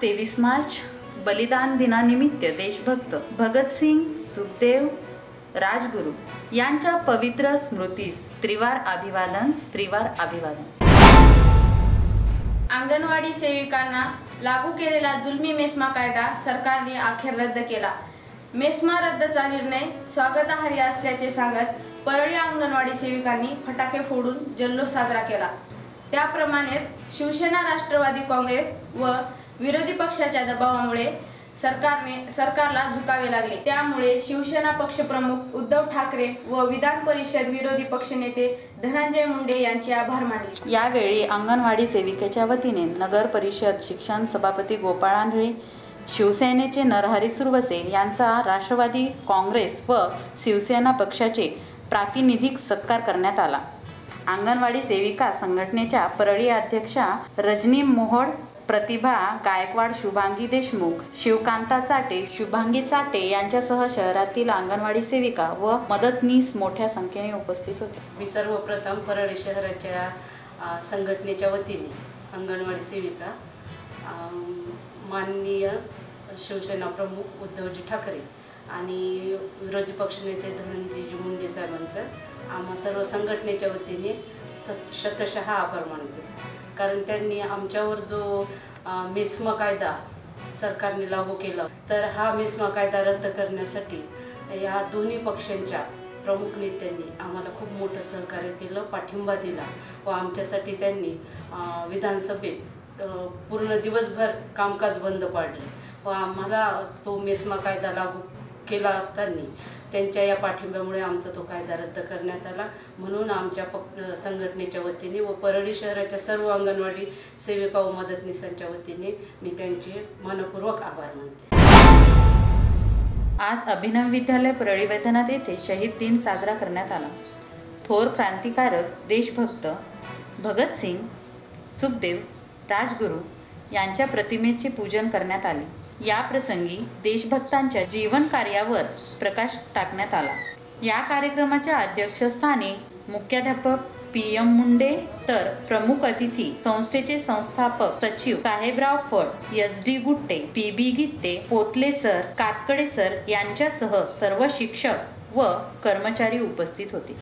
23 मार्च बलिदान दिनानिमित्त देशभक्त भगतसिंग, सुखदेव, राजगुरू यांच्या पवित्र स्मृतीस त्रिवार अभिवादन. अंगणवाडी सेविकांना लागू केलेला जुलमी मेस्मा कायदा सरकारने अखेर रद्द केला. मेस्मा रद्दचा निर्णय स्वागतार्ह असल्याचे सांगत परळी अंगणवाडी सेविकांनी फटाके फोडून जल्लोष साजरा केला. त्याप्रमाणेच शिवसेना, राष्ट्रवादी काँग्रेस व विरोधी पक्षाच्या दबावामुळे सरकारला झुकावे लागले. त्यामुळे शिवसेना पक्षप्रमुख उद्धव ठाकरे व विधान परिषद विरोधी पक्षनेते धनंजय मुंडे यांचे आभार मानले. यावेळी अंगणवाडी सेविकेच्या वतीने नगर परिषद शिक्षण सभापती गोपाळ आंधळे, शिवसेनेचे नरहरी सुरवसे यांचा राष्ट्रवादी काँग्रेस व शिवसेना पक्षाचे प्रातिनिधिक सत्कार करण्यात आला. अंगणवाडी सेविका संघटनेच्या परळी अध्यक्षा रजनी मोहोळ, प्रतिभा गायकवाड, शुभांगी देशमुख, शिवकांता चाटे, शुभांगी चाटे यांच्यासह शहरातील अंगणवाडी सेविका व मदतनीस मोठ्या संख्येने उपस्थित होते. मी सर्वप्रथम परळी शहराच्या संघटनेच्या वतीने अंगणवाडी सेविका माननीय शिवसेना प्रमुख उद्धवजी ठाकरे आणि विरोधी पक्षनेते धनंजयजी मुंडे साहेबांचं आम्हा सर्व संघटनेच्या वतीने शतशः आभार मानते. कारण त्यांनी आमच्यावर जो मेस्मा कायदा सरकारने लागू केला, तर हा मेस्मा कायदा रद्द करण्यासाठी या दोन्ही पक्षांच्या प्रमुख नेत्यांनी आम्हाला खूप मोठं सहकार्य केलं, पाठिंबा दिला व आमच्यासाठी त्यांनी विधानसभेत पूर्ण दिवसभर कामकाज बंद पाडले व आम्हाला तो मेस्मा कायदा लागू केला असताना त्यांच्या या पाठिंब्यामुळे आमचा तो कायदा रद्द करण्यात आला. म्हणून आमच्या संघटनेच्या वतीने व परळी शहराच्या सर्व अंगणवाडी सेविका व मदतनीसांच्या वतीने मी त्यांचे मनपूर्वक आभार मानते. आज अभिनव विद्यालय परळी वैद्यनाथ येथे शहीद दिन साजरा करण्यात आला. थोर क्रांतिकारक देशभक्त भगतसिंग, सुखदेव, राजगुरू यांच्या प्रतिमेचे पूजन करण्यात आले. या प्रसंगी देशभक्तांच्या जीवन कार्यावर प्रकाश टाकण्यात आला. या कार्यक्रमाच्या अध्यक्षस्थानी मुख्याध्यापक PM मुंडे तर प्रमुख अतिथी संस्थेचे संस्थापक सचिव Sahebrao Phad, SD Gutte, PB Gitte, Potle sir, Katkade sir यांच्यासह सर्व शिक्षक व कर्मचारी उपस्थित होते.